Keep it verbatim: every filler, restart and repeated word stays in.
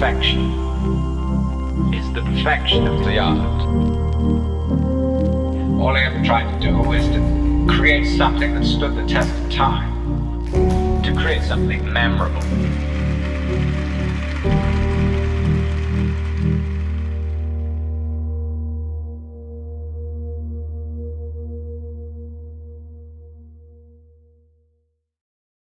perfection is the perfection of the art. All I ever tried to do is to create something that stood the test of time, to create something memorable.